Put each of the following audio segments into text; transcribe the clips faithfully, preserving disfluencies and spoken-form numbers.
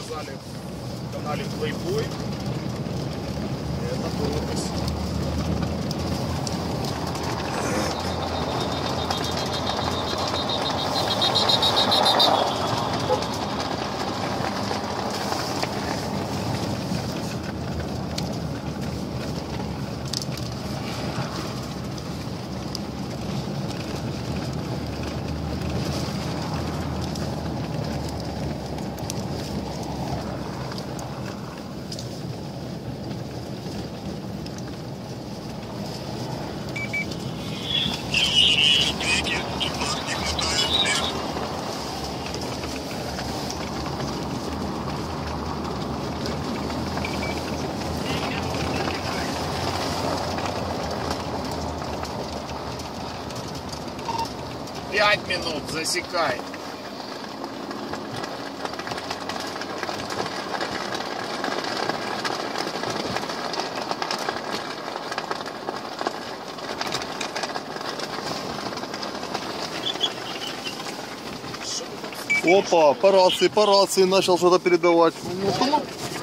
показали в канале Playboy. Это было красиво. Пять минут, засекай. Опа, по рации, по рации начал что-то передавать. Ну, ну.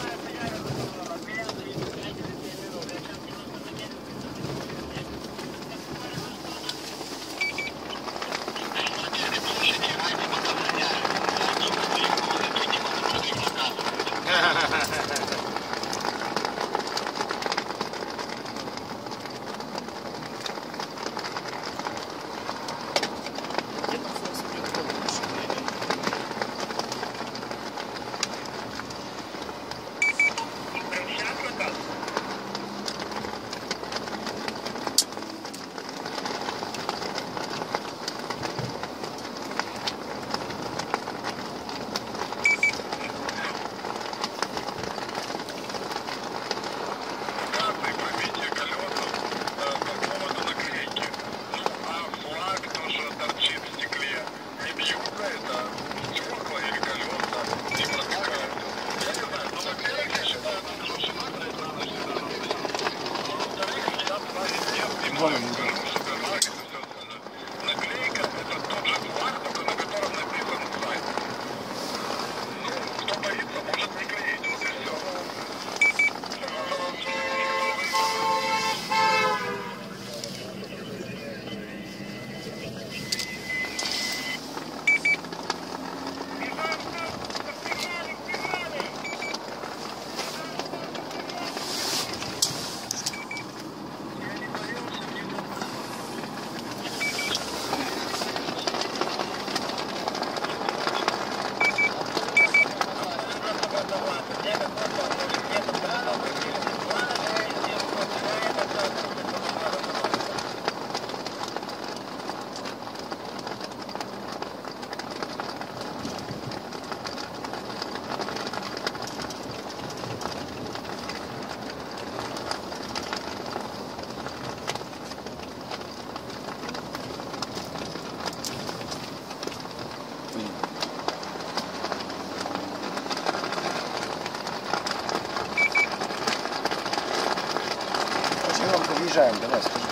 Выезжаем, давай, скажи.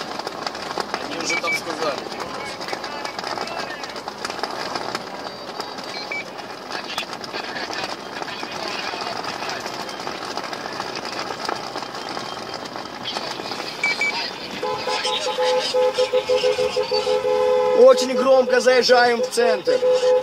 Они уже там сказали. Очень громко заезжаем в центр.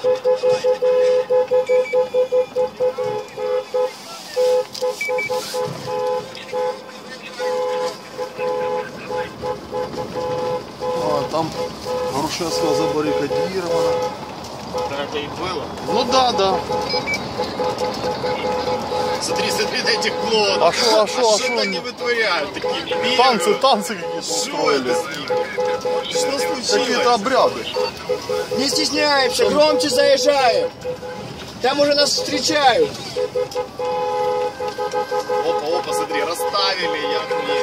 А, там Грушевского забаррикадировано. Да, это и было. Ну да, да. Смотри, смотри на этих клоунов. А шо, а шо, а шо они они? вытворяют? Такие бегают. Танцы, танцы какие-то Что устроили. это с ними? Что случилось? Какие-то обряды. Не стесняемся, громче заезжаем. Там уже нас встречают. Опа, опа, смотри, расставили, я не...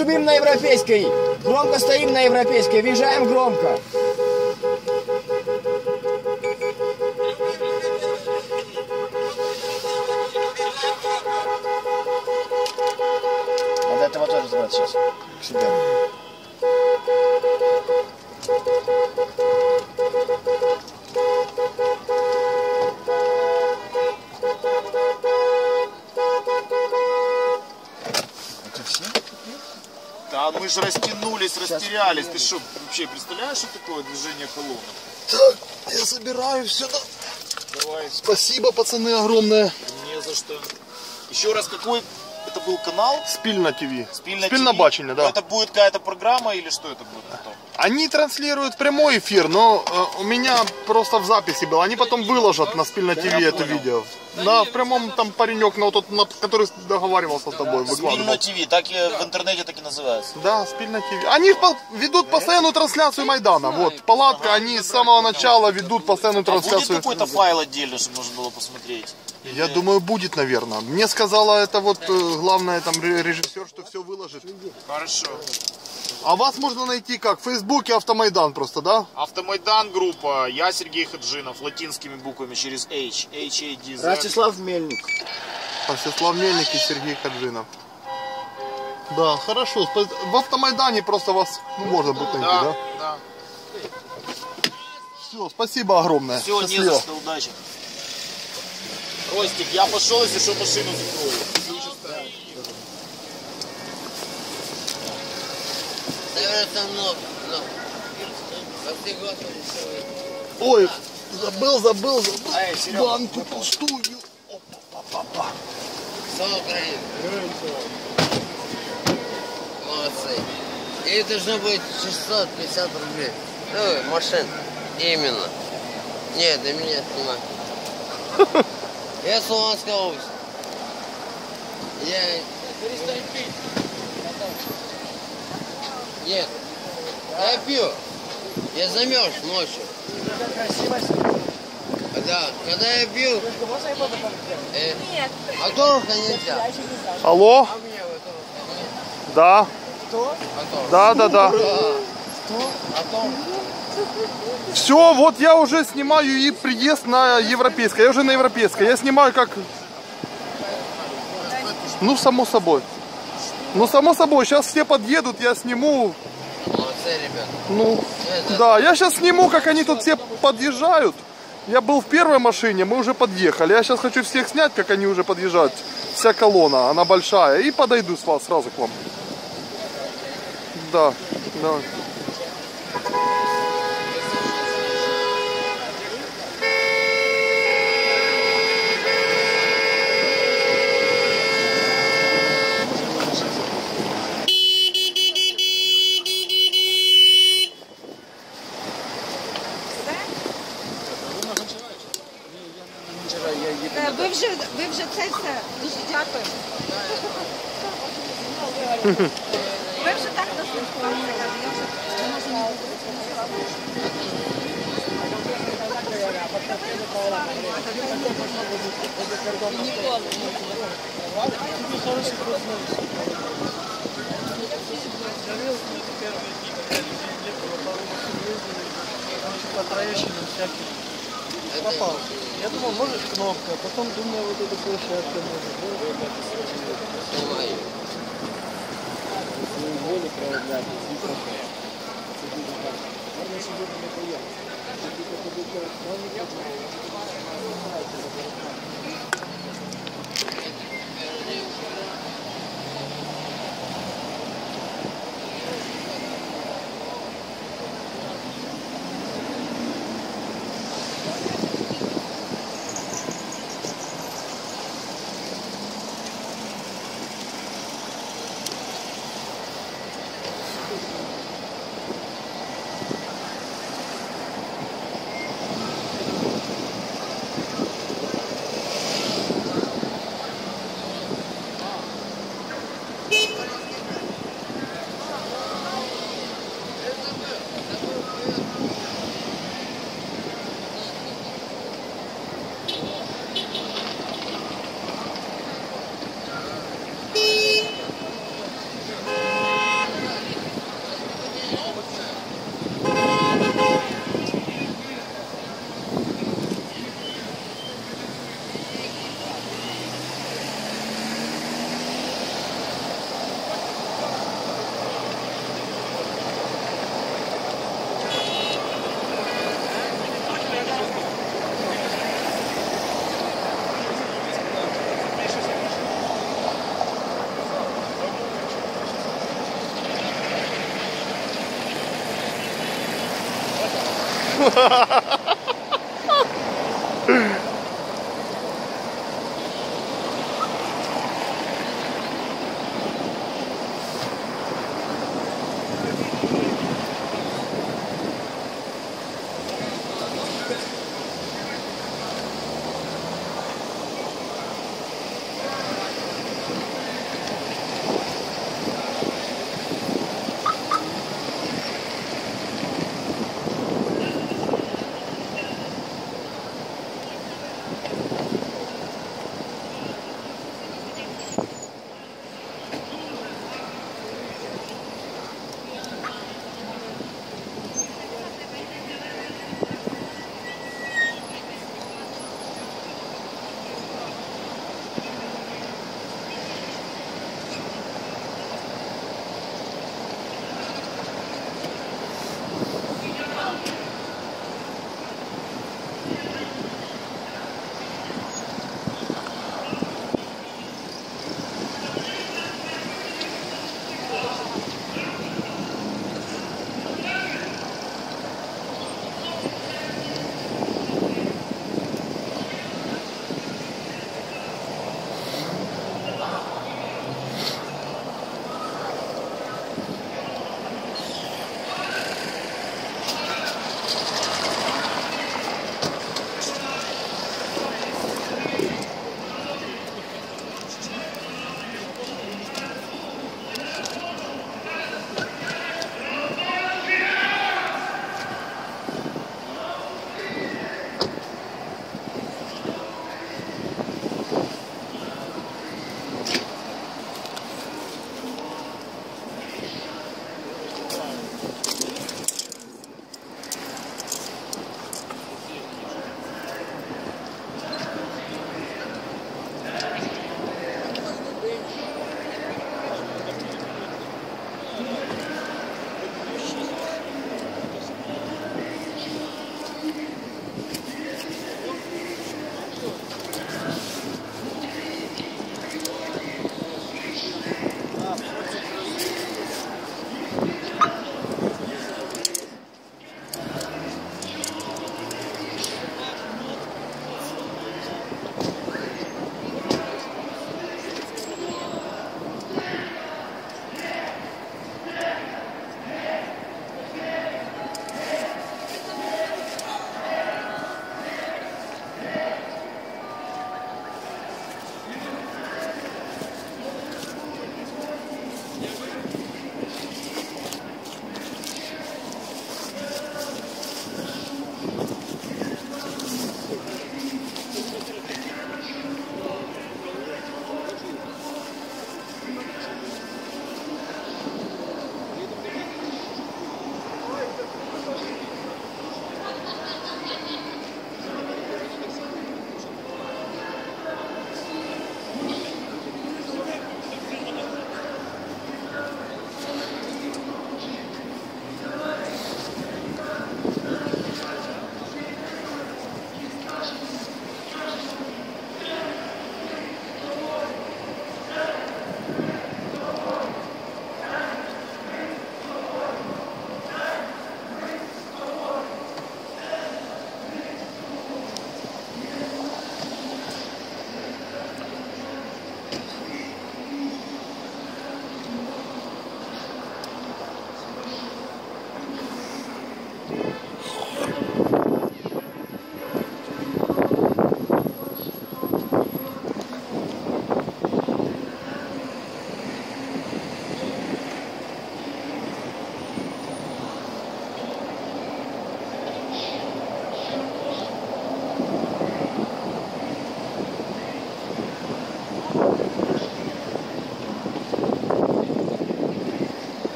шумим на Европейской. Громко стоим на Европейской. Въезжаем громко. Надо этого тоже забрать сейчас. К себе. Это все? Да, мы же растянулись, растерялись. Ты что, вообще представляешь, что такое движение колонны? Так, я собираю все. Давай. Спасибо, пацаны, огромное. Не за что. Еще раз, какой это был канал? Спильна ТВ. Спильна Спильна ТВ? бачення, да. Это будет какая-то программа или что это будет потом? Они транслируют прямой эфир, но э, у меня просто в записи было. Они потом выложат на Спильна ТВ это понял. видео. Да, в прямом там паренек, на вот тот, на, который договаривался с тобой, Спильно выкладывал. ТВ, так и в интернете так и называется. Да, Спильна ТВ. Они по- ведут постоянную трансляцию Майдана. Вот, палатка, они с самого начала ведут постоянную А будет трансляцию. какой-то файл отдельно, чтобы можно было посмотреть? Я думаю, будет, наверное. Мне сказала это вот э, главное там ре- режиссер, что все выложит. Хорошо. А вас можно найти как? В Фейсбуке Автомайдан просто, да? Автомайдан группа, я Сергей Хаджинов, латинскими буквами через H, H A D Z. Ростислав Мельник. Всеслав Мельник и Сергей Хаджинов. Да, хорошо. Спа- В Автомайдане просто вас ну, можно будет найти, Да, да? да. Все, спасибо огромное. Все, не Счастливо. за что, удачи. Ростик, я пошел, если что, машину закрою. Наверное, много, много. Прости, Господи, все. Ой, забыл, забыл, забыл. Эй, Серега, Банку пустую. Опа-па-па. Слава Украине. Молодцы. И должно быть шестьсот пятьдесят рублей. Ну, машин. Именно. Нет, для меня снимай. Я с Луганской области. Я... Перестань пить. Нет. Я пью. Я замерз ночью. Да. Когда я пью... Э, а дорого нельзя. Алло? А у меня вот дорого. Да. А Да, да, да. А то... Все, вот я уже снимаю и приезд на Европейское. Я уже на Европейское. Я снимаю как... Ну, само собой. Ну, само собой. Сейчас все подъедут, я сниму. Молодцы, ребят. Ну, да, я сейчас сниму, как они тут все подъезжают. Я был в первой машине, мы уже подъехали. Я сейчас хочу всех снять, как они уже подъезжают. Вся колонна, она большая. И подойду с вас сразу к вам. Да, давай. Е, Ви вже, ви вже це все. Дуже дякую. Ви вже так наслухалися. Я вже не можу не По трещинам всяких попал. Я думал, может кнопка, потом думаю, вот эта площадка может. Снимаю.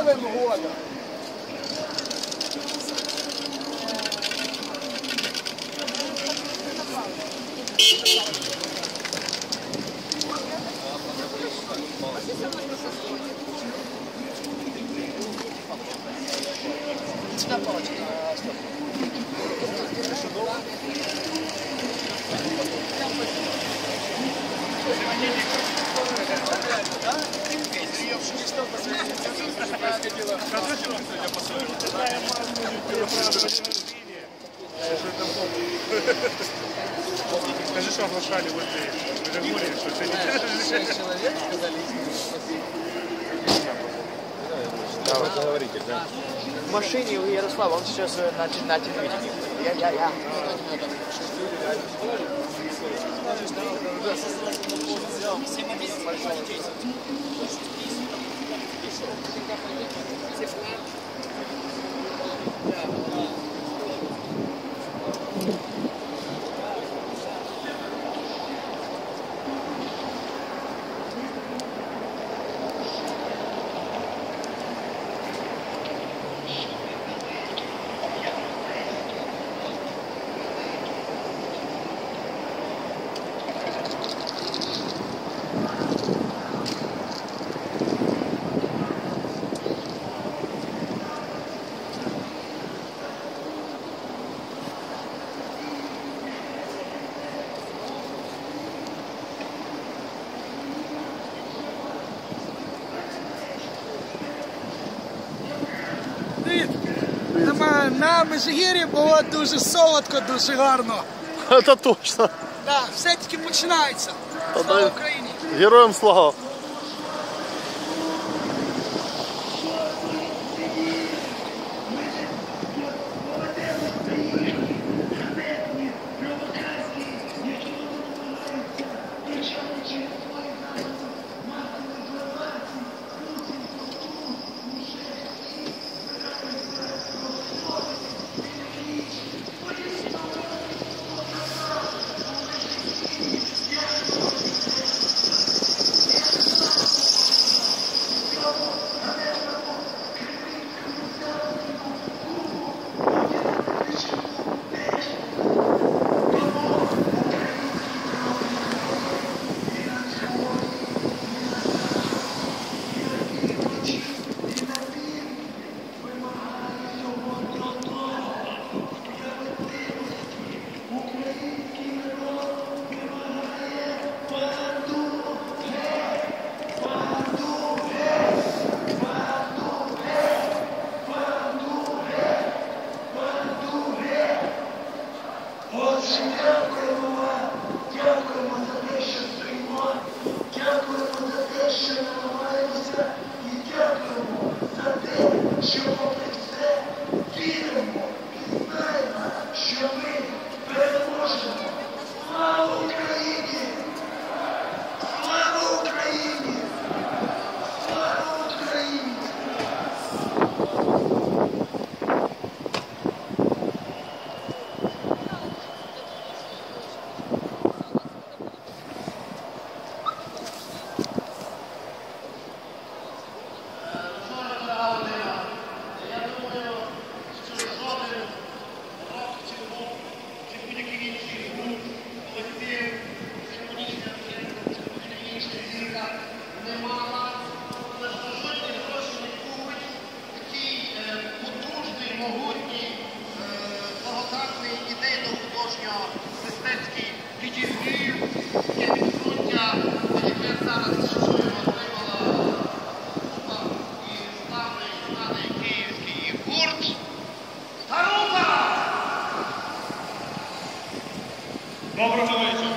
Новым годом! Сюда палочка. Скажи, что оглашали вот в Жигуле, что сегодня Шесть человек сказали. Да, вот говорите, да. В машине у Ярослава, он сейчас на, на телевидении. Я, я, я. На, на Межигір'ї було дуже солодко, дуже гарно. Это точно. Да, все тільки починається. Слава Україні! Героям слава. Доброго вечора.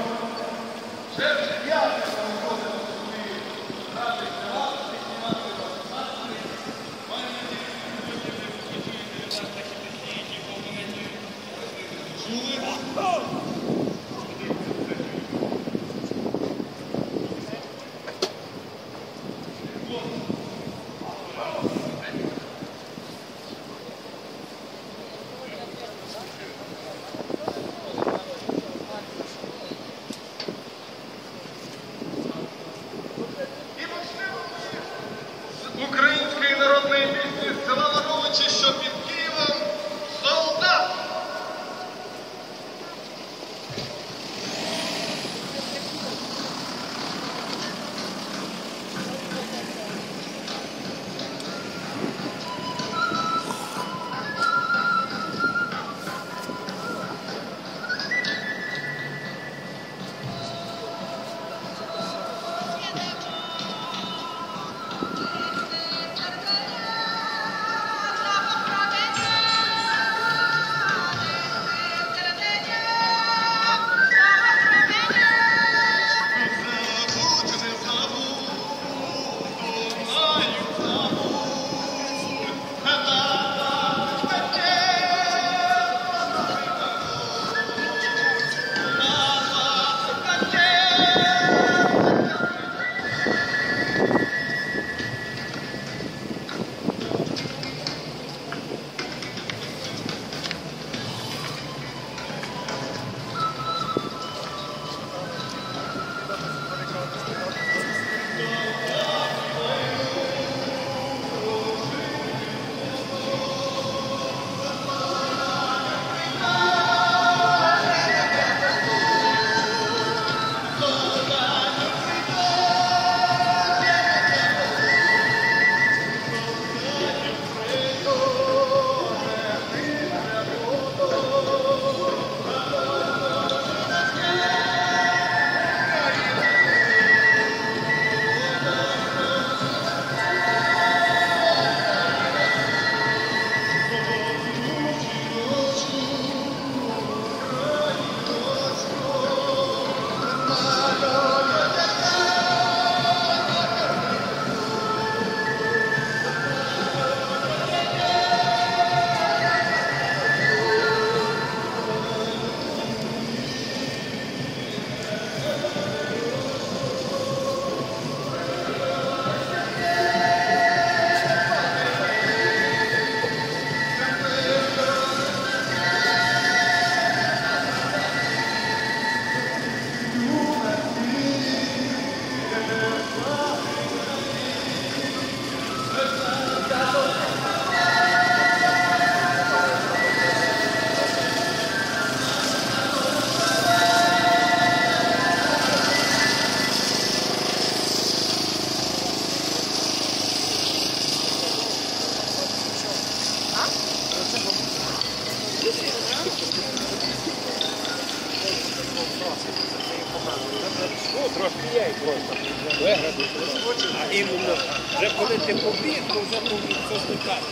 розпіяй просто. Вигради. А іменно, вже коли ти побіг, то вже побіг, що зникає.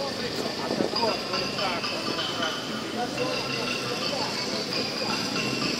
А такого, так,